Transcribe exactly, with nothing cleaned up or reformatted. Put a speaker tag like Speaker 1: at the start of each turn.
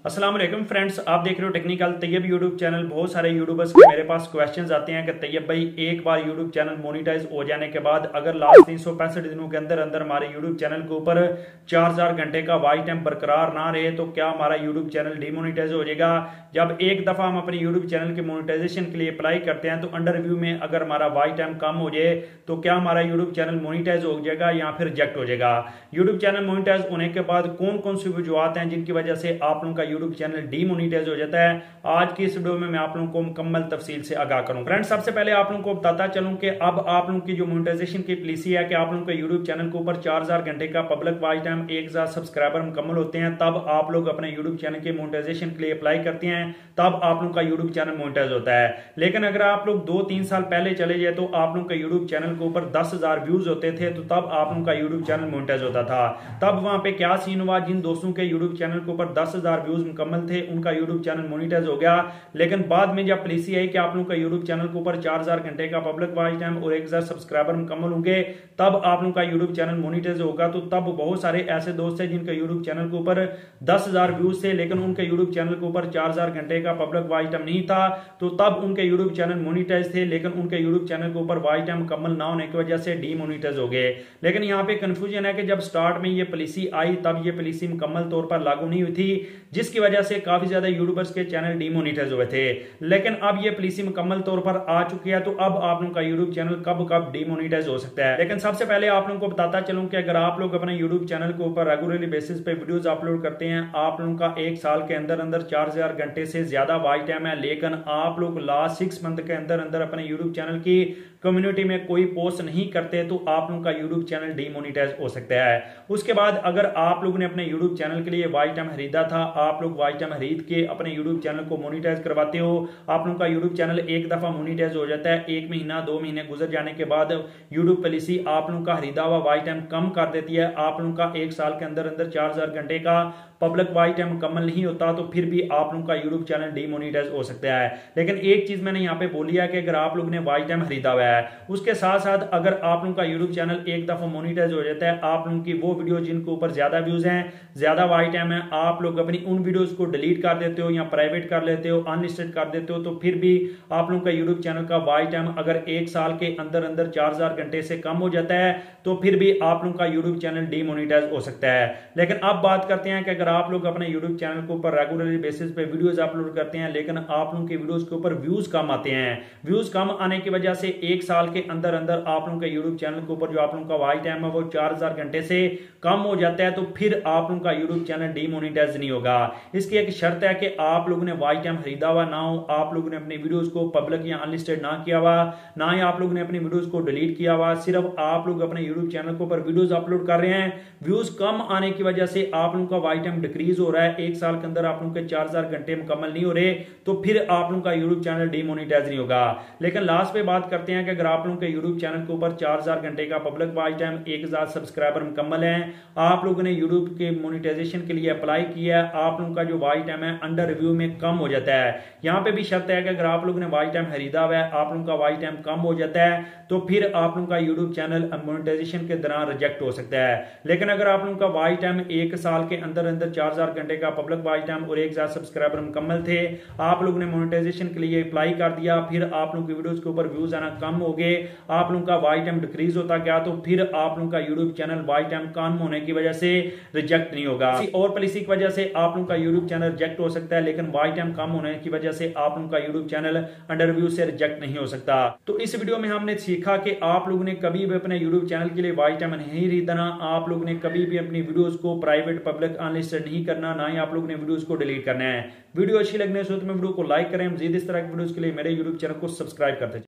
Speaker 1: अस्सलाम वालेकुम फ्रेंड्स, आप देख रहे हो टेक्निकल तैयब यूट्यूब चैनल। बहुत सारे यूट्यूबर्स के मेरे पास क्वेश्चंस आते हैं कि तैयब भाई, एक बार यूट्यूब चैनल मोनेटाइज हो जाने के बाद अगर लास्ट तीन सौ पैंसठ दिनों के अंदर अंदर हमारे यूट्यूब चैनल के ऊपर चार हजार घंटे का वॉच टाइम बरकरार ना रहे तो क्या हमारा यूट्यूब चैनल डिमोनेटाइज हो जाएगा। जब एक दफा हम अपने यूट्यूब चैनल के मोनेटाइजेशन के लिए अप्लाई करते हैं तो अंडर रिव्यू में अगर हमारा वॉच टाइम कम हो जाए तो क्या हमारा यूट्यूब चैनल मोनेटाइज हो जाएगा या फिर रिजेक्ट हो जाएगा। यूट्यूब चैनल मोनेटाइज होने के बाद कौन कौन सी वजूहत हैं जिनकी वजह से आप लोगों का यूट्यूब चैनल डिमोनेटाइज हो जाता है, आज की इस वीडियो में मैं आप लोगों को मुकम्मल तफसील से आगाह करूं। फ्रेंड्स, सबसे पहले आप लोगों को बताता चलूं कि अब आप लोगों की जो मोनेटाइजेशन की पॉलिसी है कि आप लोगों के यूट्यूब चैनल के ऊपर चार हजार घंटे का पब्लिक वॉच टाइम, एक हजार सब्सक्राइबर मुकम्मल होते हैं तब आप लोग अपने यूट्यूब चैनल के मोनेटाइजेशन के लिए अप्लाई करते हैं, तब आप लोगों का यूट्यूब चैनल मोनेटाइज होता है। लेकिन अगर आप लोग दो तीन साल पहले चले जाए तो आप लोगों के यूट्यूब चैनल के ऊपर दस हजार व्यूज होते थे तो तब आप लोगों का यूट्यूब चैनल मोनेटाइज होता था। तब वहां पे क्या सीन हुआ, जिन दोस्तों के यूट्यूब चैनल के ऊपर दस हजार व्यूज मुकम्मल थे उनका यूट्यूब चैनल मोनेटाइज हो गया। लेकिन बाद में जब पॉलिसी आई कि आप लोगों का यूट्यूब चैनल के ऊपर चार हजार घंटे का पब्लिक वॉच टाइम और एक हजार सब्सक्राइबर मुकम्मल होंगे तब आप लोगों का यूट्यूब चैनल मोनेटाइज होगा। तो तब बहुत सारे ऐसे दोस्त हैं जिनके यूट्यूब चैनल के ऊपर दस हजार व्यूज थे लेकिन उनके यूट्यूब चैनल के ऊपर चार हजार घंटे का पब्लिक वॉच टाइम नहीं था, तो तब उनके यूट्यूब चैनल मोनेटाइज थे लेकिन उनके यूट्यूब चैनल के ऊपर वॉच टाइम मुकम्मल ना होने की वजह से डीमोनेटाइज हो गए। लेकिन यहाँ पे कंफ्यूजन है कि जब स्टार्ट में ये पॉलिसी आई तब ये पॉलिसी मुकम्मल तौर पर लागू नहीं हुई थी, जिसकी वजह से काफी ज्यादा यूट्यूबर्स के चैनल डिमोनेटाइज हुए थे। लेकिन अब ये पॉलिसी मुकम्मल तौर पर आ चुकी है तो अब आप लोगों का यूट्यूब चैनल कब कब डिमोनेटाइज हो सकता है। लेकिन सबसे पहले आप लोगों को बताता चलूं कि अगर आप लोग अपने यूट्यूब चैनल के ऊपर रेगुलरली बेसिस पे वीडियोस अपलोड करते हैं, आप लोगों का एक साल के अंदर अंदर चार हजार घंटे से ज्यादा वॉच टाइम है, लेकिन आप लोग लास्ट सिक्स मंथ के अंदर अंदर अपने यूट्यूब चैनल की कम्युनिटी में कोई पोस्ट नहीं करते तो आप लोगों का यूट्यूब चैनल डिमोनेटाइज हो सकता है। उसके बाद अगर आप लोगों ने अपने यूट्यूब चैनल के लिए वॉच टाइम खरीदा था, आप लोग वॉच टाइम खरीद के अपने यूट्यूब चैनल को मोनेटाइज करवाते हो, आप लोगों का यूट्यूब चैनल एक दफा मोनेटाइज हो जाता है, एक महीना दो महीने गुजर जाने के बाद यूट्यूब पॉलिसी आप लोगों का खरीदा हुआ वॉच टाइम कम कर देती है। आप लोगों का एक साल के अंदर अंदर चार हजार घंटे का पब्लिक वॉच टाइम मुकम्मल नहीं होता तो फिर भी आप लोगों का यूट्यूब चैनल डिमोनेटाइज हो सकता है। लेकिन एक चीज मैंने यहाँ पे बोली है कि अगर आप लोगों ने वॉच टाइम खरीदा हुआ है, उसके साथ साथ अगर आप लोगों का यूट्यूब चैनल एक दफा मोनेटाइज हो जाता है, आप लोगों की वो वीडियो जिनके ऊपर ज्यादा व्यूज हैं, ज्यादा वॉच टाइम है, आप लोग अपनी उन वीडियोस को डिलीट कर देते हो या प्राइवेट कर लेते हो, अनलिस्टेड कर देते हो, तो फिर भी आप लोगों का यूट्यूब चैनल का वॉच टाइम अगर एक साल के अंदर अंदर चार हजार घंटे से कम हो जाता है तो फिर भी आप लोगों का यूट्यूब चैनल डिमोनेटाइज हो सकता है। लेकिन अब बात करते हैं कि अगर आप लोग अपने यूट्यूब चैनल के ऊपर रेगुलरली बेसिस पे वीडियोस अपलोड करते हैं लेकिन आप लोगों के वीडियोस के ऊपर व्यूज कम आते हैं, व्यूज कम आने की वजह से एक साल के अंदर अंदर आप लोगों के यूट्यूब चैनल के ऊपर जो आप लोगों का वॉच टाइम है वो चार हजार घंटे से कम हो जाता है तो फिर आप लोगों का यूट्यूब चैनल डिमोनेटाइज नहीं होगा। इसकी एक शर्त है कि आप लोगों ने वॉच टाइम खरीदा हुआ ना हो, आप लोगों ने अपनी वीडियोस को पब्लिक या अनलिस्टेड ना किया हुआ, ना ही आप लोगों ने अपनी वीडियोस को डिलीट किया हुआ, सिर्फ आप लोग अपने यूट्यूब चैनल के ऊपर वीडियोस अपलोड कर रहे हैं, व्यूज कम आने की वजह से आप लोगों का वॉच टाइम डिक्रीज हो रहा है, एक साल के अंदर आप लोगों के चार हजार घंटे मुकम्मल नहीं हो रहे तो फिर आप लोगों का यूट्यूब चैनल डिमोनेटाइज नहीं होगा। लेकिन लास्ट पे बात करते हैं कि अगर आप लोगों के यूट्यूब चैनल के ऊपर चार हजार घंटे का पब्लिक वॉच टाइम, एक हजार सब्सक्राइबर मुकम्मल है, आप लोगों ने यूट्यूब के मोनेटाइजेशन के लिए अप्लाई किया है, आप लोगों का जो वॉच टाइम है अंडर रिव्यू में कम हो जाता है। यहाँ पे भी शर्त है कि अगर आप लोगों ने वॉच टाइम खरीदा हुआ है, आप लोगों का वॉच टाइम कम हो जाता है तो फिर आप लोगों का यूट्यूब चैनल मोनेटाइजेशन के दौरान रिजेक्ट हो सकता है। लेकिन अगर आप लोगों का वॉच टाइम एक साल के अंदर अंदर चार हजार घंटे का पब्लिक वॉच टाइम और एक हजार सब्सक्राइबर मुकम्मल थे, आप लोगों ने मोनेटाइजेशन के लिए अप्लाई कर दिया, फिर आप लोगों की वीडियोस के ऊपर व्यूज आना कम हो गए, आप लोगों का वॉच टाइम डिक्रीज होता गया तो फिर आप लोगों का यूट्यूब चैनल वॉच टाइम कम होने की वजह से रिजेक्ट नहीं होगा। और पॉलिसी की वजह से आप लोगों का यूट्यूब चैनल रिजेक्ट हो सकता है लेकिन वॉच टाइम कम होने की वजह से आप लोगों का यूट्यूब चैनल अंडर रिव्यू से रिजेक्ट नहीं हो सकता। तो इस वीडियो में हमने सीखा कि आप लोगों ने कभी भी अपने यूट्यूब चैनल के लिए वॉच टाइम नहीं खरीदना, आप लोगों ने कभी भी अपनी वीडियोस को प्राइवेट पब्लिक अनलिस्टेड नहीं करना, ना ही आप लोगों ने वीडियोस को डिलीट करना है। वीडियो अच्छी लगने से तो वीडियो को लाइक करें, मजीद इस तरह की वीडियोस के लिए मेरे यूट्यूब चैनल को सब्सक्राइब करते हैं।